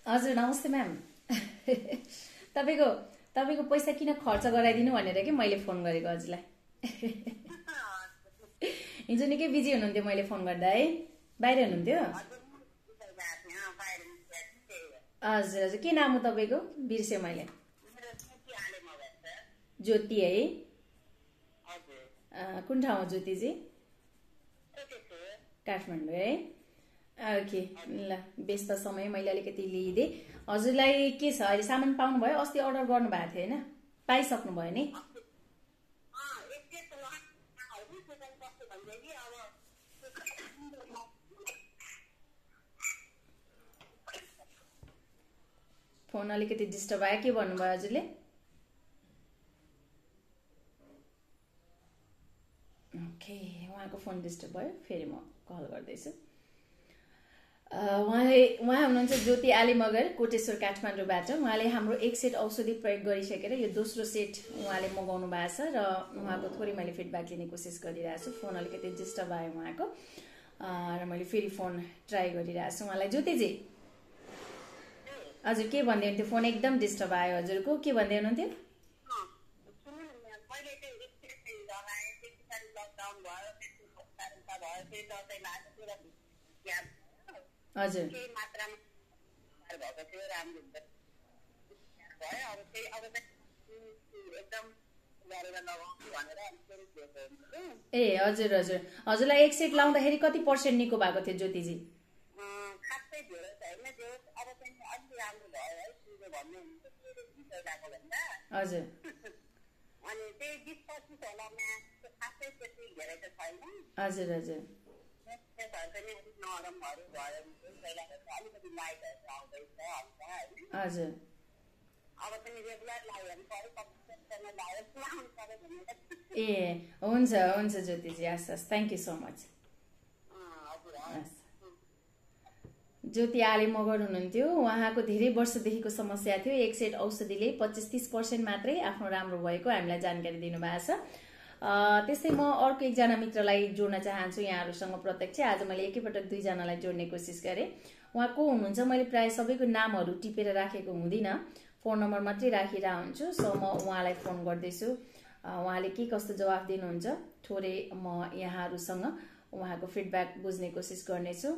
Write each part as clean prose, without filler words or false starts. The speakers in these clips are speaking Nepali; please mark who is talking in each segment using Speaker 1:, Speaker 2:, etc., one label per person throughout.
Speaker 1: हजुर नमस्ते म्याम। तपाईको पैसा किन खर्च गराइदिनु भनेर कि मैले फोन गरेको हजुरलाई। हिजो निकै बिजी हुनुहुन्थ्यो मैले फोन गर्दा है, बाहिर हुनुहुन्थ्यो। हजुर हजुर, के नाम हो तपाईँको? बिर्सेँ मैले। ज्योति है? कुन ठाउँ हो ज्योतिजी? काठमाडौँ है? ओके ल, व्यस्त समय मैले अलिकति लिइदिएँ। हजुरलाई के छ अहिले, सामान पाउनु भयो? अस्ति अर्डर गर्नु भएको थियो होइन, पाइसक्नु भयो नि? फोन अलिकति डिस्टर्ब आयो, के भन्नुभयो हजुरले? ओके, उहाँको फोन डिस्टर्ब भयो, फेरि म कल गर्दैछु। उहाँ हुनुहुन्छ ज्योति आली मगर, कोटेश्वर काठमाडौँबाट। उहाँले हाम्रो एक सेट औषधि प्रयोग गरिसकेर यो दोस्रो सेट उहाँले मगाउनु भएको छ र उहाँको थोरै मैले फिडब्याक लिने कोसिस गरिरहेको छु। फोन अलिकति डिस्टर्ब आयो उहाँको र मैले फेरि फोन ट्राई गरिरहेको छु उहाँलाई। ज्योतिजी हजुर के भन्दै हुनुहुन्थ्यो? फोन एकदम डिस्टर्ब आयो हजुरको, के भन्दै हुनुहुन्थ्यो? हजुर ए हजुर हजुर, हजुरलाई एक सेट लाउँदाखेरि कति पर्सेन्ट निको भएको थियो ज्योतिजी? हजुर हजुर हजुर हजुर ए हुन्छ हुन्छ ज्योतिजी, हस् हस्, thank you so much. Jyoti Ale Magar हुनुहुन्थ्यो। उहाँको धेरै वर्षदेखिको समस्या थियो, एक सेट औषधिले 25-30% मात्रै आफ्नो राम्रो भएको हामीलाई जानकारी दिनुभएको छ। त्यस्तै म अर्को एकजना मित्रलाई जोड्न चाहन्छु यहाँहरूसँग प्रत्यक्ष। आज मैले एकैपटक दुईजनालाई जोड्ने कोसिस गरेँ। उहाँ को हुनुहुन्छ मैले प्राय सबैको नामहरू टिपेर राखेको हुँदिनँ, फोन नम्बर मात्रै राखिरहेको हुन्छु। सो म उहाँलाई फोन गर्दैछु, उहाँले के कस्तो जवाफ दिनुहुन्छ थोरै म यहाँहरूसँग उहाँको फिडब्याक बुझ्ने कोसिस गर्नेछु।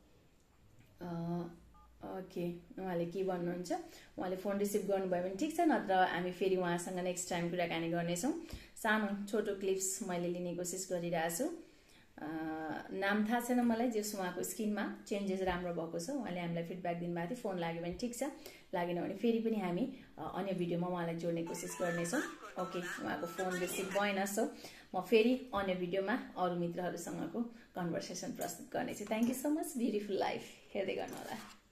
Speaker 1: ओके, उहाँले के भन्नुहुन्छ? उहाँले फोन रिसिभ गर्नुभयो भने ठिक छ, नत्र हामी फेरि उहाँसँग नेक्स्ट टाइम कुराकानी गर्नेछौँ। सानो छोटो क्लिप्स मैले लिने कोसिस गरिरहेको छु। नाम थाहा छैन मलाई, जस उहाँको स्क्रिनमा चेन्जेस राम्रो भएको छ। उहाँले हामीलाई फिडब्याक दिनुभएको थियो। फोन लाग्यो भने ठिक छ, लागेन भने फेरि पनि हामी अन्य भिडियोमा उहाँलाई जोड्ने कोसिस गर्नेछौँ। ओके, उहाँको फोन रिसिभ भएन, सो म फेरि अन्य भिडियोमा अरू मित्रहरूसँगको कन्भर्सेसन प्रस्तुत गर्नेछु। Thank you so much. Beautiful life हेर्दै गर्नु होला।